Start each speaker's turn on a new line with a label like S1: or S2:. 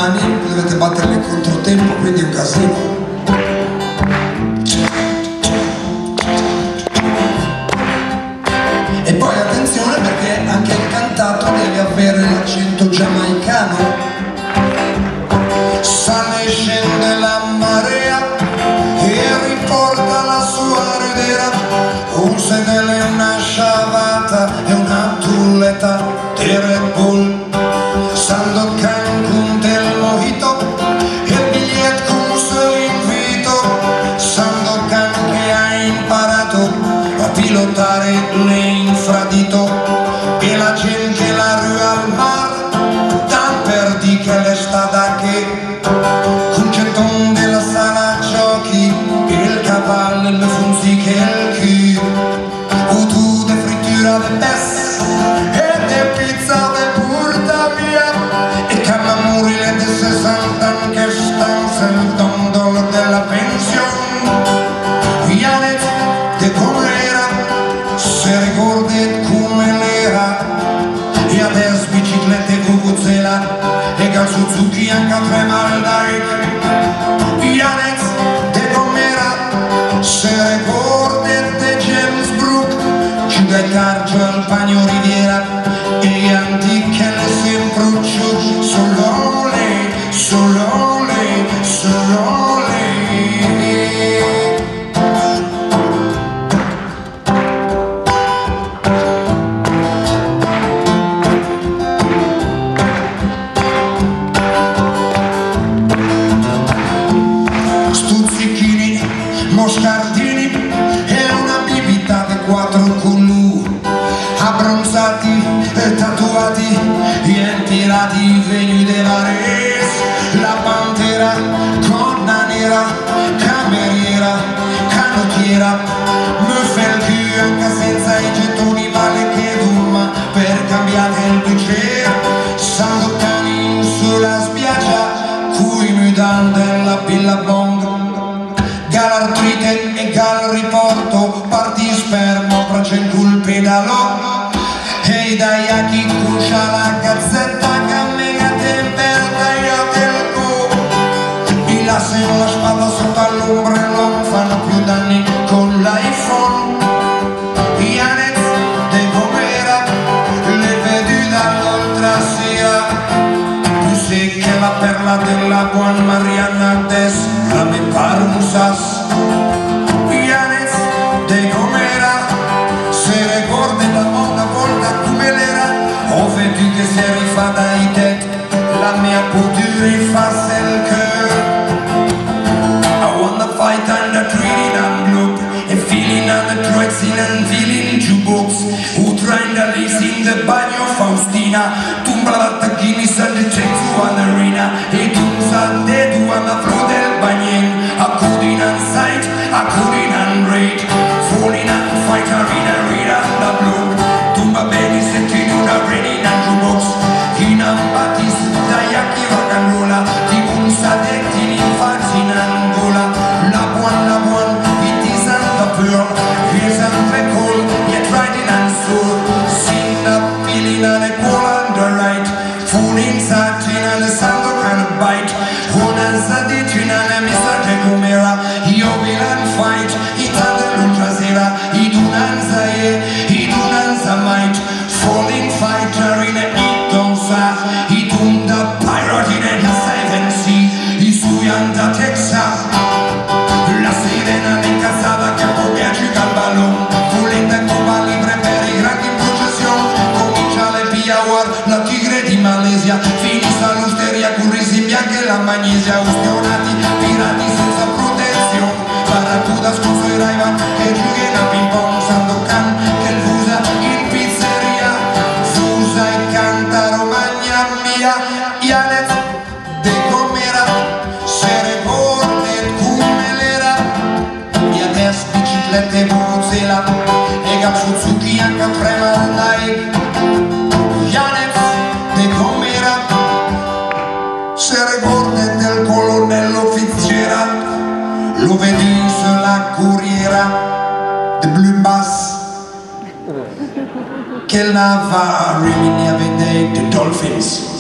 S1: mani, dovete battere il controtempo, quindi è un casino. E poi attenzione perché anche il cantato deve avere l'accento giamaicano. Sale e scende la marea e riporta la sua ridera, un sedele, una sciavata e una tulletta di Red Bull. Sandokan con del mojito e il biglietto con l'invito. Sandokan che ha imparato a pilotare l'infradito e la gente la rue al mar dan per di che le sta da che concetton della sala giochi il cavallo le funzi che il cul tu de frittura de pes e de pizza de porta via e camamurile de 60 che stan sul dondolo della pensione. Janet de come era se ricordi come l'era e adesso biciclette vuvuzela e gal Suzuki anche a tremare dai. Janet de come era se ricordi de James Brook giù dai Cargio al Bagno Riviera e antiche le sempre giù solo lei, solo lei, solo lei. Moscardini e una bibita di 4 culù abbronzati e tatuati e tirati vegni della res, la pantera conna nera cameriera canottiera me fa il cul anche senza i gettoni vale che dumma per cambiare il bicchiere. Sandokan sulla spiaggia cui mi dan della billabong galartrite e gal riporto parti spermo facendo il pedalo e dai a chi cucia la gazzetta che mega temperata io del cu i lasciano la spalla sotto all'ombrello non fanno più danni con l'iPhone. Janet de com'era le vedi dall'oltrasera tu sei che la perla della buon Marianna Tess la me pare un sas. Janet de com'era se ricordi da una volta come l'era o vedi che se rifà dai te la mia potere rifasse il cœur. I wanna fight under treating and look and feeling on the drugs in and feeling jukebox who trying to lace in the bagno Faustina tumbla la tacchini sa de cezzo all'arena e tu sa de tu alla fru del bagnen I couldn't unsight, I couldn't unrate falling up to fight arena reader the block tumba baby senti una ready na jukebox in ambatis daiaki rock'n'rolla di un sadetti in infanzi in Angola la buon it isn't the pearl here's a call yet riding and soul sing the feeling and a call on the right full inside and the sound of kind of bite una zadicina e mi sa che com'era io vilan fight italiano trasera idunanza might falling fighter in a idonza idunda pirate in a seven sea i sui anda Texas la sirena di casata che poi agita il ballon volente come libre per i grandi in processione comincia le Piawar la tigre di Malesia finisce l'osteria con risi bianche e la magnesia ustionati pirati senza protezione barracuda scuso i Raivan e giughe a ping pong Sandokan che il fusa in pizzeria fusa e canta Romagna mia Janet de com'era se ricordi come l'era e adesso biciclette vuvuzela e gal Suzuki anche a tremare dai. Janet de com'era se ricordi del colonnello Fitzgerald lo vedi sulla corriera de Blue Bass che la va a vedere the Dolphins.